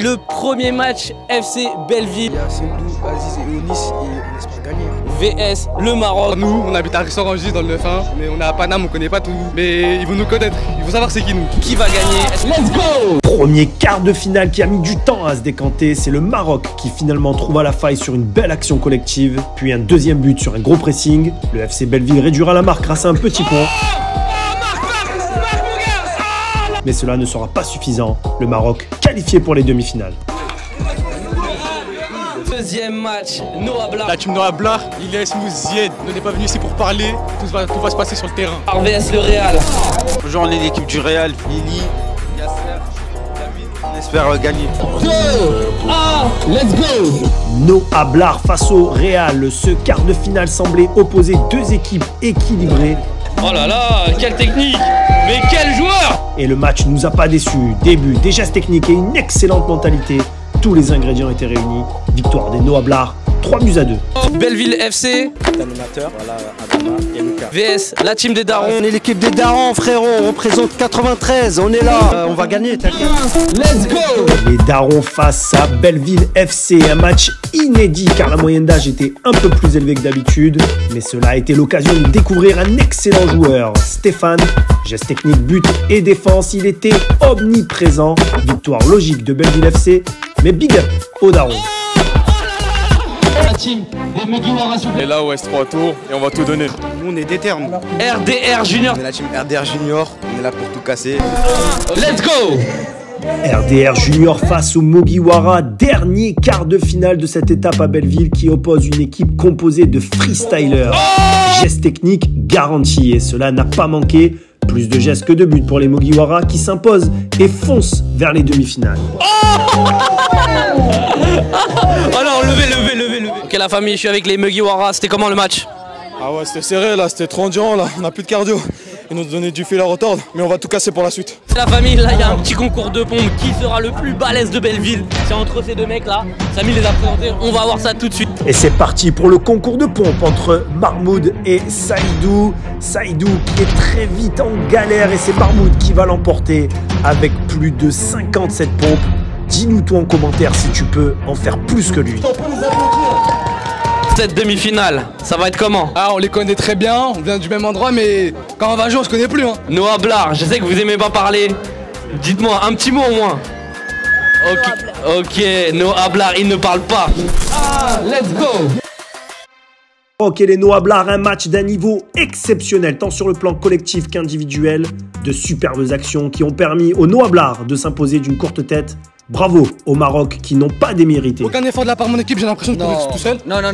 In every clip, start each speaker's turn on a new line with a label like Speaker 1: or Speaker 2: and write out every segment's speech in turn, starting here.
Speaker 1: le premier match FC Belleville.
Speaker 2: Il y a Sendou, Aziz et Onis et on espère gagner.
Speaker 1: VS le Maroc.
Speaker 3: Nous, on habite à Rissorangis dans le 9-1, mais on est à Paname, on connaît pas tout. Mais ils vont nous connaître, ils vont savoir c'est qui nous.
Speaker 1: Qui va gagner? Let's go!
Speaker 4: Premier quart de finale qui a mis du temps à se décanter, c'est le Maroc qui finalement trouva la faille sur une belle action collective, puis un deuxième but sur un gros pressing. Le FC Belleville réduira la marque grâce à un petit pont. Mais cela ne sera pas suffisant. Le Maroc qualifié pour les demi-finales.
Speaker 1: Deuxième match, Noah Blar.
Speaker 3: La team Noah Blar, Ilyes Mouzied, on n'est pas venu ici pour parler, tout va se passer sur le terrain.
Speaker 1: VS le Real.
Speaker 5: Bonjour, on est l'équipe du Real, Lili, Yasser, David, on espère gagner.
Speaker 1: 2, 1, let's go!
Speaker 4: Noah Blar face au Real. Ce quart de finale semblait opposer deux équipes équilibrées.
Speaker 1: Oh là là, quelle technique! Mais quel joueur!
Speaker 4: Et le match nous a pas déçus. Début, des gestes techniques et une excellente mentalité. Tous les ingrédients étaient réunis. Victoire des Noah Blar, 3-2.
Speaker 1: Belleville FC.
Speaker 5: Animateur, voilà, Adama et Lucas.
Speaker 1: VS, la team des darons.
Speaker 6: On est l'équipe des darons, frérot, on représente 93, on est là, on va gagner, t'inquiète.
Speaker 1: Let's go!
Speaker 4: Les darons face à Belleville FC, un match inédit car la moyenne d'âge était un peu plus élevée que d'habitude. Mais cela a été l'occasion de découvrir un excellent joueur, Stéphane. Geste technique, but et défense, il était omniprésent. Victoire logique de Belleville FC, mais big up aux darons.
Speaker 1: La team des Mugiwara.
Speaker 3: Et là, ouais, c'est 3 tours et on va tout donner.
Speaker 5: Nous, on est déterre.
Speaker 1: RDR Junior.
Speaker 5: On est la team RDR Junior, on est là pour tout casser.
Speaker 1: Let's go!
Speaker 4: RDR Junior face au Mugiwara, dernier quart de finale de cette étape à Belleville qui oppose une équipe composée de freestylers. Gestes techniques garantis et cela n'a pas manqué. Plus de gestes que de buts pour les Mugiwara qui s'imposent et foncent vers les demi-finales.
Speaker 1: Oh non, levez. Ok la famille, je suis avec les Mugiwara, c'était comment le match?
Speaker 3: Ah ouais, c'était serré là, c'était trop endurant là, on n'a plus de cardio. Ils nous ont donné du fil à retordre, mais on va tout casser pour la suite.
Speaker 1: La famille, là il y a un petit concours de pompe. Qui sera le plus balèze de Belleville? C'est entre ces deux mecs là. Samy les a présentés, on va voir ça tout de suite.
Speaker 4: Et c'est parti pour le concours de pompe entre Mahmoud et Saïdou. Saïdou qui est très vite en galère et c'est Mahmoud qui va l'emporter avec plus de 57 pompes. Dis-nous toi en commentaire si tu peux en faire plus que lui.
Speaker 1: Cette demi-finale, ça va être comment?
Speaker 3: Ah, on les connaît très bien, on vient du même endroit, mais quand on va jouer, on se connaît plus. Hein.
Speaker 1: Noah Blar, je sais que vous aimez pas parler. Dites-moi un petit mot au moins. Ok, Noah Blar, il ne parle pas. Let's go!
Speaker 4: Ok les Noah Blar, un match d'un niveau exceptionnel, tant sur le plan collectif qu'individuel. De superbes actions qui ont permis aux Noah Blar de s'imposer d'une courte tête. Bravo au Maroc qui n'ont pas démérité.
Speaker 3: Aucun effort de la part de mon équipe, j'ai l'impression de courir tout seul.
Speaker 2: Non.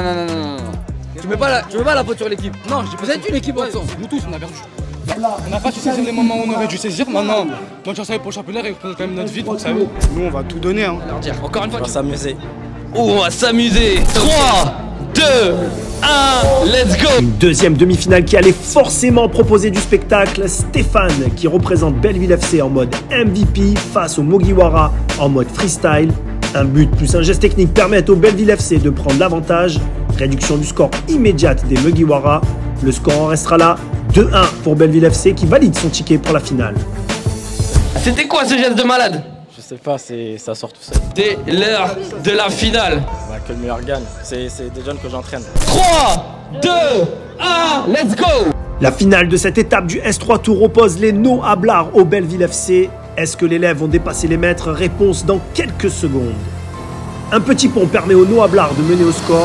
Speaker 2: Tu mets pas la faute sur l'équipe. Non, vous êtes une équipe ensemble.
Speaker 3: Nous tous, on a perdu. On n'a pas su saisir les moments où on aurait dû saisir. Maintenant, bonne chance pour le championnat et quand même notre vie, vous savez. Nous, on va tout donner. Hein.
Speaker 1: Encore une fois,
Speaker 5: On va s'amuser.
Speaker 1: on va s'amuser. 3, 2, 1, let's go!
Speaker 4: Une deuxième demi-finale qui allait forcément proposer du spectacle. Stéphane qui représente Belleville FC en mode MVP face au Mugiwara en mode freestyle. Un but plus un geste technique permettent au Belleville FC de prendre l'avantage. Réduction du score immédiate des Mugiwara. Le score en restera là, 2-1 pour Belleville FC qui valide son ticket pour la finale.
Speaker 1: C'était quoi ce geste de malade?
Speaker 5: Je sais pas, ça sort tout seul.
Speaker 1: C'est l'heure de la finale.
Speaker 5: Bah, que le meilleur gagne, c'est des jeunes que j'entraîne.
Speaker 1: 3, 2, 1, let's go!
Speaker 4: La finale de cette étape du S3 Tour oppose les Noah Blar au Belleville FC. Est-ce que les élèves vont dépasser les maîtres? Réponse dans quelques secondes. Un petit pont permet aux Noah Blar de mener au score.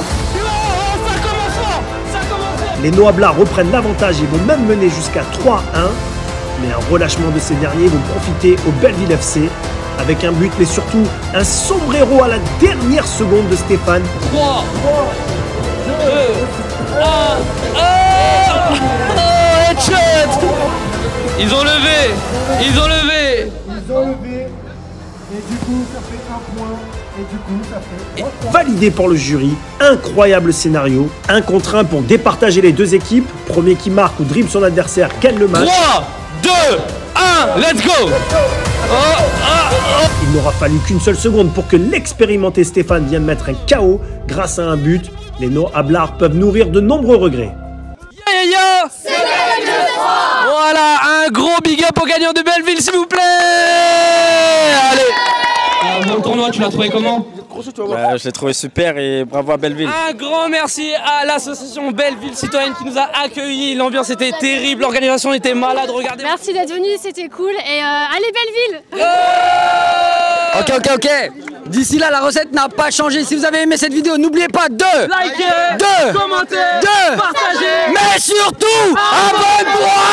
Speaker 4: Les Noah Blar reprennent l'avantage et vont même mener jusqu'à 3-1. Mais un relâchement de ces derniers vont profiter au Belleville FC. Avec un but, mais surtout un sombrero à la dernière seconde de Stéphane.
Speaker 1: 3, 2, 1, headshot! Ils ont levé!
Speaker 7: Et du coup, ça fait un point. Et du coup, ça fait 3 points.
Speaker 4: Validé pour le jury, incroyable scénario. 1 contre 1 pour départager les deux équipes. Premier qui marque ou dribble son adversaire gagne le match.
Speaker 1: 3, 2, 1, let's go!
Speaker 4: Il n'aura fallu qu'une seule seconde pour que l'expérimenté Stéphane vienne mettre un KO grâce à un but. Les Noah Blar peuvent nourrir de nombreux regrets.
Speaker 1: C'est voilà, un gros big up aux gagnants de Belleville, s'il vous plaît! Allez! le tournoi, tu l'as trouvé comment?
Speaker 5: Je l'ai trouvé super et bravo à Belleville.
Speaker 1: Un grand merci à l'association Belleville Citoyenne qui nous a accueillis. L'ambiance était terrible, l'organisation était malade, regardez.
Speaker 8: Merci d'être venu, c'était cool et allez Belleville.
Speaker 2: Ok. D'ici là, la recette n'a pas changé. Si vous avez aimé cette vidéo, n'oubliez pas de
Speaker 1: liker, commenter,
Speaker 2: de
Speaker 1: partager,
Speaker 2: mais surtout, abonne-toi.